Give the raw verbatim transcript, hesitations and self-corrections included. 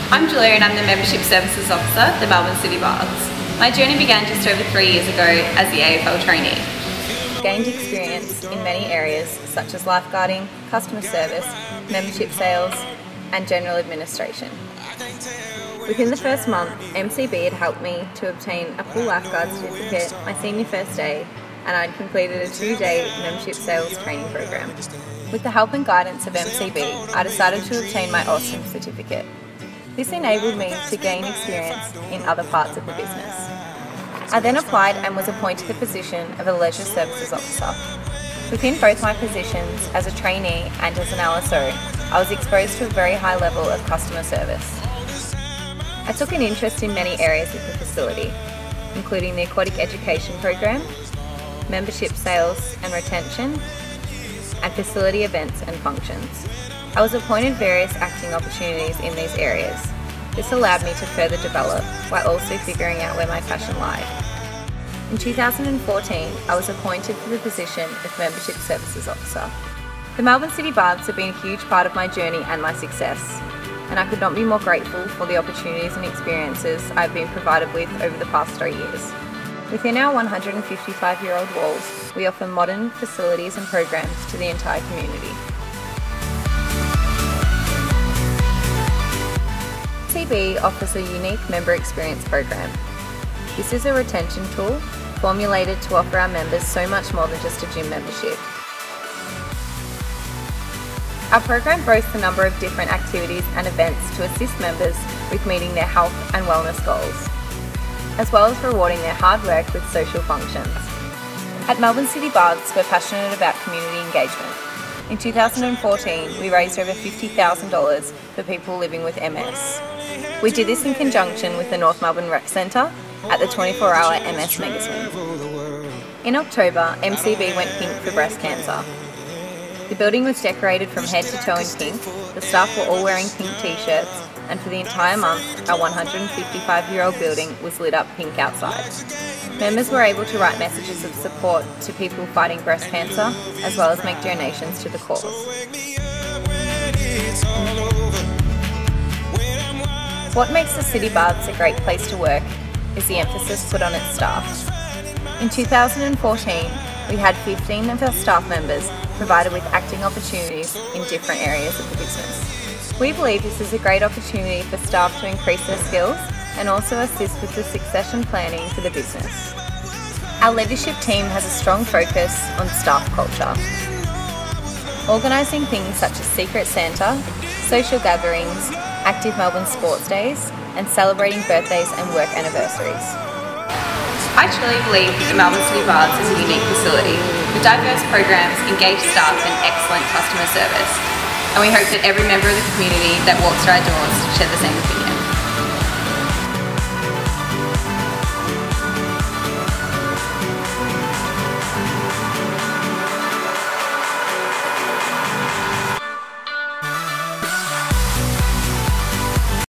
I'm Julia and I'm the Membership Services Officer at the Melbourne City Baths. My journey began just over three years ago as the A R V trainee. Gained experience in many areas such as lifeguarding, customer service, membership sales and general administration. Within the first month, M C B had helped me to obtain a full lifeguard certificate my senior first day, and I'd completed a two-day membership sales training program. With the help and guidance of M C B, I decided to obtain my Awesome certificate. This enabled me to gain experience in other parts of the business. I then applied and was appointed the position of a Leisure Services Officer. Within both my positions as a trainee and as an L S O, I was exposed to a very high level of customer service. I took an interest in many areas of the facility, including the aquatic education program, membership sales and retention, and facility events and functions. I was appointed various acting opportunities in these areas. This allowed me to further develop while also figuring out where my passion lied. In two thousand fourteen, I was appointed to the position of Membership Services Officer. The Melbourne City Baths have been a huge part of my journey and my success, and I could not be more grateful for the opportunities and experiences I've been provided with over the past three years. Within our one hundred fifty-five year old walls, we offer modern facilities and programs to the entire community. M C B offers a unique member experience program. This is a retention tool formulated to offer our members so much more than just a gym membership. Our program boasts a number of different activities and events to assist members with meeting their health and wellness goals, as well as rewarding their hard work with social functions. At Melbourne City Baths, we're passionate about community engagement. In two thousand fourteen, we raised over fifty thousand dollars for people living with M S. We did this in conjunction with the North Melbourne Rec Centre at the twenty-four hour M S Megaswim. In October, M C B went pink for breast cancer. The building was decorated from head to toe in pink, the staff were all wearing pink t-shirts, and for the entire month, our one hundred fifty-five year old building was lit up pink outside. Members were able to write messages of support to people fighting breast cancer, as well as make donations to the cause. What makes the City Baths a great place to work is the emphasis put on its staff. In two thousand fourteen, we had fifteen of our staff members provided with acting opportunities in different areas of the business. We believe this is a great opportunity for staff to increase their skills and also assist with the succession planning for the business. Our leadership team has a strong focus on staff culture, organising things such as Secret Santa, social gatherings, active Melbourne sports days, and celebrating birthdays and work anniversaries. I truly believe that the Melbourne City Baths is a unique facility with diverse programs, engaged staff and excellent customer service. And we hope that every member of the community that walks through our doors share the same opinion.